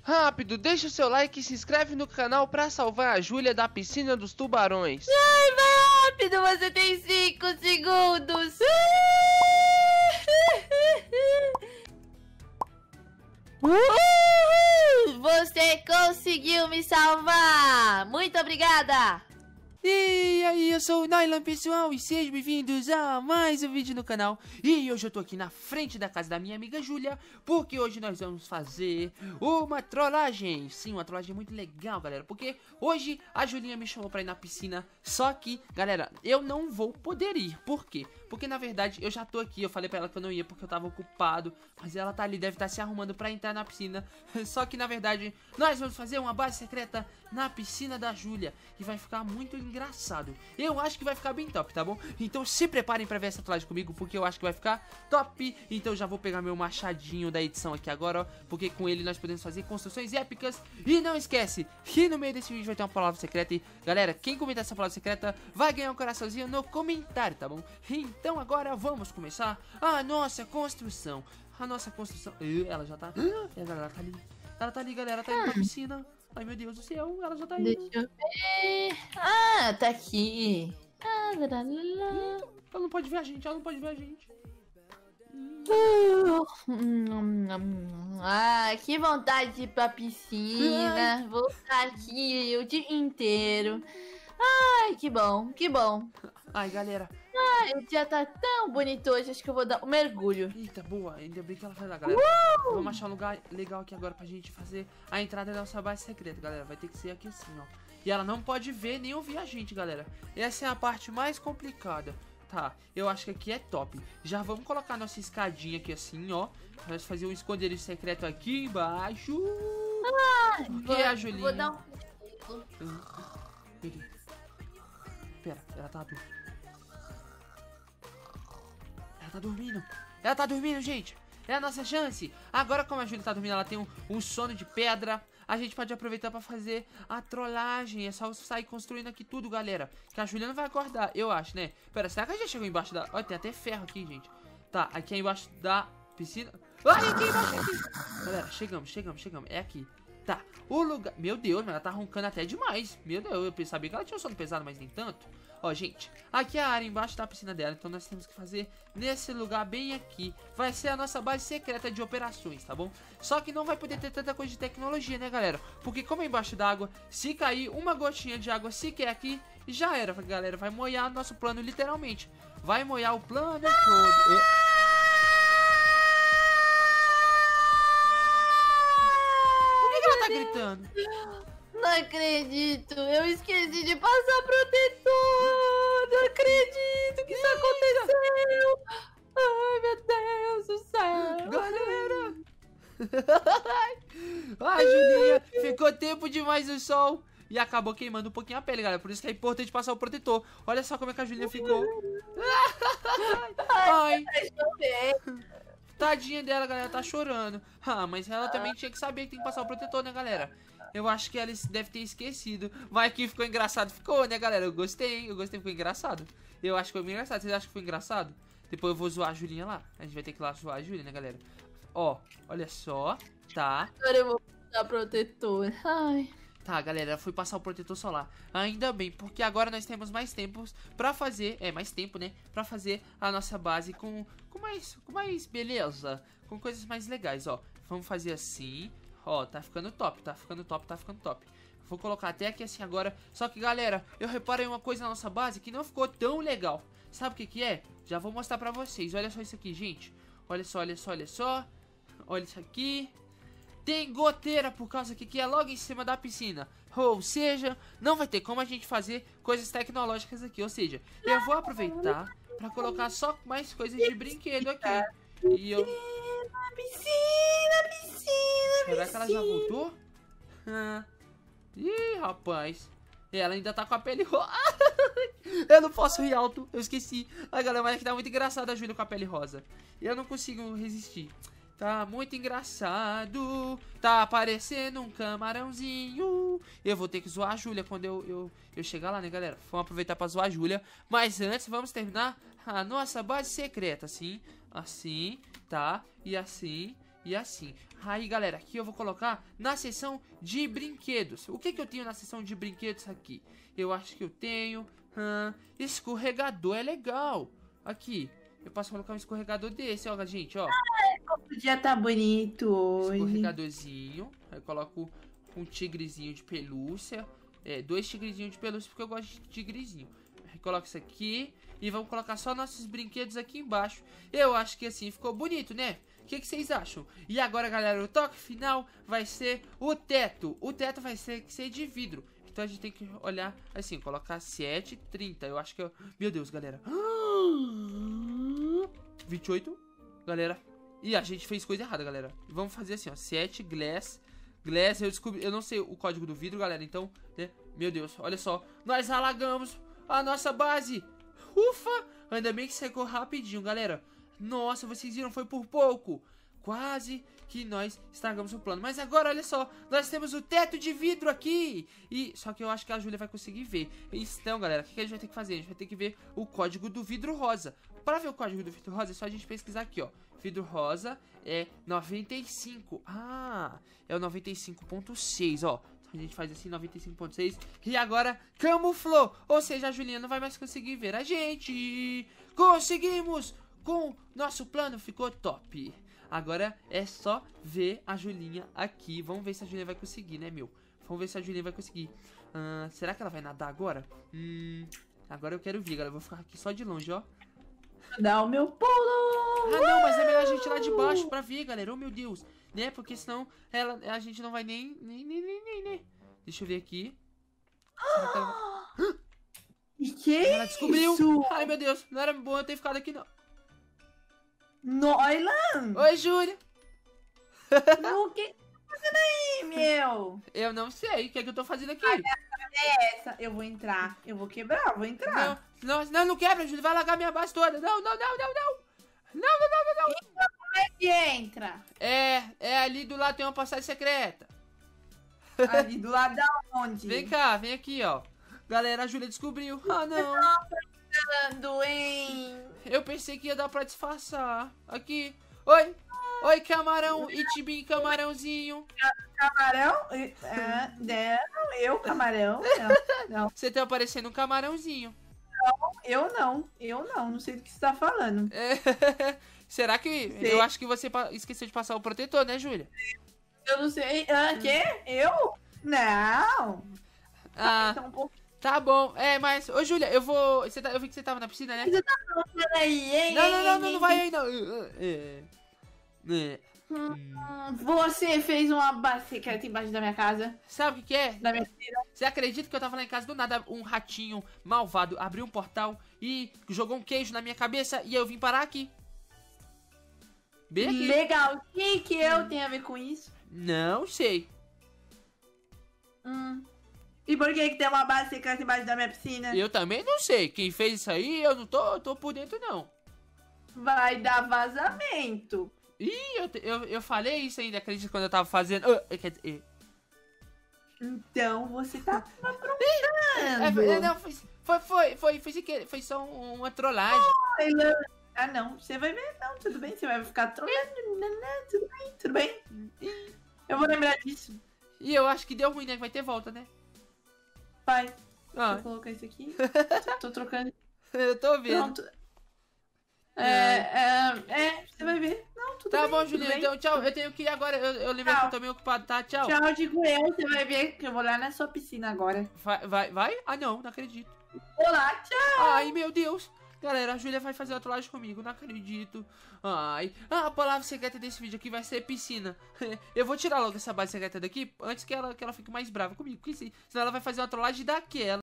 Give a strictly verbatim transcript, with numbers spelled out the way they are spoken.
Rápido, deixa o seu like e se inscreve no canal pra salvar a Júlia da piscina dos tubarões. Ai, vai rápido, você tem cinco segundos. Uhul! Você conseguiu me salvar. Muito obrigada. E aí, eu sou o Nylon, pessoal, e sejam bem-vindos a mais um vídeo no canal. E hoje eu tô aqui na frente da casa da minha amiga Júlia, porque hoje nós vamos fazer uma trollagem. Sim, uma trollagem muito legal, galera, porque hoje a Julinha me chamou pra ir na piscina. Só que, galera, eu não vou poder ir. Por quê? Porque, na verdade, eu já tô aqui, eu falei pra ela que eu não ia porque eu tava ocupado. Mas ela tá ali, deve estar se arrumando pra entrar na piscina. Só que, na verdade, nós vamos fazer uma base secreta na piscina da Júlia. E vai ficar muito engraçado. Eu acho que vai ficar bem top, tá bom? Então se preparem pra ver essa trollagem comigo, porque eu acho que vai ficar top. Então já vou pegar meu machadinho da edição aqui agora, ó, porque com ele nós podemos fazer construções épicas. E não esquece que no meio desse vídeo vai ter uma palavra secreta. E galera, quem comentar essa palavra secreta vai ganhar um coraçãozinho no comentário, tá bom? Então agora vamos começar a nossa construção. A nossa construção... Ela já tá... Ela tá ali. Ela tá ali, galera. Ela tá indo pra piscina. Ai, meu Deus do céu. Ela já tá indo. Deixa eu ver. Ah, tá aqui. Ah, lá, lá, lá. Ela não pode ver a gente. Ela não pode ver a gente. Uh, hum, hum, ah, que vontade de ir pra piscina. Vou estar aqui o dia inteiro. Ai, que bom, que bom. Ai, galera. Ai, o dia tá tão bonito hoje. Acho que eu vou dar um mergulho. Eita, boa. Ainda bem que ela vai lá, galera. Uh! Vamos achar um lugar legal aqui agora pra gente fazer a entrada da nossa base secreta, galera. Vai ter que ser aqui assim, ó. E ela não pode ver nem ouvir a gente, galera. Essa é a parte mais complicada. Tá, eu acho que aqui é top. Já vamos colocar nossa escadinha aqui assim, ó. Vamos fazer um esconderijo secreto aqui embaixo. Ah, E a Julinha? Vou dar um... Meu Deus. Pera, ela tá dormindo. Ela tá dormindo. Ela tá dormindo, gente. É a nossa chance. Agora, como a Júlia tá dormindo, ela tem um, um sono de pedra. A gente pode aproveitar pra fazer a trollagem. É só sair construindo aqui tudo, galera. Que a Júlia não vai acordar, eu acho, né? Pera, será que a gente chegou embaixo da... Olha, tem até ferro aqui, gente. Tá, aqui é embaixo da piscina. Ai, aqui embaixo, aqui. Galera, chegamos, chegamos, chegamos. É aqui. Tá, o lugar... Meu Deus, mas ela tá roncando até demais. Meu Deus, eu sabia que ela tinha um sono pesado, mas nem tanto. Ó, gente, aqui é a área embaixo da piscina dela. Então nós temos que fazer nesse lugar bem aqui. Vai ser a nossa base secreta de operações, tá bom? Só que não vai poder ter tanta coisa de tecnologia, né, galera? Porque como é embaixo d'água, se cair uma gotinha de água sequer aqui, já era, galera. Vai molhar nosso plano, literalmente. Vai molhar o plano todo. Por que que ela tá gritando? Não acredito, eu esqueci de passar protetor. Não acredito que isso aconteceu. Ai, meu Deus do céu. Galera. Ai, Julinha, ficou tempo demais no sol e acabou queimando um pouquinho a pele, galera. Por isso que é importante passar o protetor. Olha só como é que a Julinha ficou. Ai, tadinha dela, galera, tá chorando. Ah, mas ela também tinha que saber que tem que passar o protetor, né, galera? Eu acho que ela deve ter esquecido. Mas que ficou engraçado, ficou, né, galera? Eu gostei, eu gostei, ficou engraçado. Eu acho que foi bem engraçado, vocês acham que foi engraçado? Depois eu vou zoar a Julinha lá. A gente vai ter que ir lá zoar a Julinha, né, galera? Ó, olha só, tá. Agora eu vou passar protetor. Ai. Tá, galera, fui passar o protetor solar. Ainda bem, porque agora nós temos mais tempos pra fazer, é, mais tempo, né? Pra fazer a nossa base com, com mais, com mais beleza, com coisas mais legais, ó. Vamos fazer assim, ó, tá ficando top, tá ficando top, tá ficando top. Vou colocar até aqui assim agora. Só que, galera, eu reparei uma coisa na nossa base que não ficou tão legal. Sabe o que que é? Já vou mostrar pra vocês. Olha só isso aqui, gente. Olha só, olha só, olha só. Olha isso aqui. Tem goteira por causa que, que é logo em cima da piscina. Ou seja, não vai ter como a gente fazer coisas tecnológicas aqui. Ou seja, eu vou aproveitar pra colocar só mais coisas de brinquedo aqui. E eu... Piscina, piscina, Será que ela já voltou? Ah. Ih, rapaz. Ela ainda tá com a pele rosa. Eu não posso rir alto, eu esqueci. Ai, galera, mas é que tá muito engraçado a Júlia com a pele rosa. Eu não consigo resistir. Tá muito engraçado. Tá parecendo um camarãozinho. Eu vou ter que zoar a Júlia quando eu, eu, eu chegar lá, né, galera? Vamos aproveitar pra zoar a Júlia. Mas antes, vamos terminar a nossa base secreta. Assim, assim, tá? E assim, e assim. Aí, galera, aqui eu vou colocar na seção de brinquedos. O que que eu tenho na seção de brinquedos aqui? Eu acho que eu tenho... Hum, escorregador é legal. Aqui, eu posso colocar um escorregador desse, ó, gente, ó. O dia tá bonito hoje. Escorregadorzinho. Aí eu coloco um tigrezinho de pelúcia. É, dois tigrezinhos de pelúcia, porque eu gosto de tigrezinho. Aí coloco isso aqui. E vamos colocar só nossos brinquedos aqui embaixo. Eu acho que assim ficou bonito, né? O que, que vocês acham? E agora, galera, o toque final vai ser o teto. O teto vai ser, que ser de vidro. Então a gente tem que olhar assim, colocar sete, trinta. Eu acho que eu... Meu Deus, galera. vinte e oito, galera. E a gente fez coisa errada, galera. Vamos fazer assim, ó. sete, glass. Glass, eu descobri... Eu não sei o código do vidro, galera. Então, né? Meu Deus, olha só. Nós alagamos a nossa base. Ufa! Ainda bem que secou rapidinho, galera. Nossa, vocês viram, foi por pouco. Quase que nós estragamos o plano. Mas agora, olha só, nós temos o teto de vidro aqui. E só que eu acho que a Júlia vai conseguir ver. Então, galera, o que a gente vai ter que fazer? A gente vai ter que ver o código do vidro rosa. Para ver o código do vidro rosa, é só a gente pesquisar aqui, ó. Vidro rosa é noventa e cinco. Ah, é o noventa e cinco ponto seis, ó. A gente faz assim, noventa e cinco ponto seis. E agora, camuflou. Ou seja, a Julinha não vai mais conseguir ver a gente. Conseguimos! Com nosso plano ficou top. Agora é só ver a Julinha aqui. Vamos ver se a Julinha vai conseguir, né, meu? Vamos ver se a Julinha vai conseguir. uh, Será que ela vai nadar agora? Hum, agora eu quero ver, galera. Eu vou ficar aqui só de longe, ó. Dá o meu pulo. Ah, não, mas é melhor a gente ir lá de baixo pra ver, galera. Oh, meu Deus. Né, porque senão ela, a gente não vai nem, nem, nem, nem, nem, né? Deixa eu ver aqui. Será que ela... E que ela descobriu. isso? Ai, meu Deus. Não era bom eu ter ficado aqui, não. Noilan! Oi, Júlia. O que que tá fazendo aí, meu? Eu não sei. O que é que eu tô fazendo aqui? Essa, eu vou entrar. Eu vou quebrar, eu vou entrar. Não, não, não, não quebra, Júlia. Vai largar minha base toda. Não, não, não, não, não. Não, não, não, não, não. Como é que entra? É, é ali do lado tem uma passagem secreta. Ali do lado da onde? Vem cá, vem aqui, ó. Galera, a Júlia descobriu. Ah, não. Ando, hein? Eu pensei que ia dar pra disfarçar. Aqui. Oi. Oi, camarão. Itibim, camarãozinho. Camarão? É, não, eu, camarão. Não, não. Você tá parecendo um camarãozinho. Eu não. Eu não. Não sei do que você tá falando. É. Será que... Sei. Eu acho que você pa- esqueceu de passar o protetor, né, Júlia? Eu não sei. Ah, quê? Eu? Não. Ah, Então, um pouco. tá bom. É, mas... Ô, Júlia, eu vou... Você tá... Eu vi que você tava na piscina, né? Peraí, hein? Não, não, não, não, hein, não vai aí, não. É. É. Hum, Você fez uma base secreta embaixo da minha casa. Sabe o que que é? Da minha filha. Você acredita que eu tava lá em casa do nada, um ratinho malvado abriu um portal e jogou um queijo na minha cabeça e eu vim parar aqui. Bem aqui. Legal. O que, que eu tenho a ver com isso? Não sei. Hum. E por que, que tem uma base secreta embaixo da minha piscina? Eu também não sei. Quem fez isso aí, eu não tô, tô por dentro, não. Vai dar vazamento. Ih, eu, te- eu, eu falei isso ainda, acredita, quando eu tava fazendo... Ah, quer dizer, Então você tá é, aprontando. é, não, foi, foi, foi, foi, foi, sem querer, foi só um- uma trollagem. Ah, não. Você vai ver. Não, tudo bem. Você vai ficar trolando. Não, não, tudo bem, tudo bem. Eu vou lembrar disso. E eu acho que deu ruim, né, que vai ter volta, né? Pai, deixa Ah, eu colocar isso aqui. Tô trocando. eu tô vendo. Pronto. É, é, é, você vai ver. Não, tudo Tá bem. bom, tudo Julinha, bem. então tchau. Eu tenho que ir agora. Eu, eu lembrei Tchau. que eu tô meio ocupado, tá? Tchau. Tchau, digo eu. Você vai ver que eu vou lá na sua piscina agora. Vai, vai, vai? Ah, não, não acredito. Olá, tchau. Ai, meu Deus. Galera, a Júlia vai fazer uma trollagem comigo, não acredito. Ai, ah, a palavra secreta desse vídeo aqui vai ser piscina. Eu vou tirar logo essa base secreta daqui antes que ela, que ela fique mais brava comigo. Porque se- senão ela vai fazer uma trollagem daquela.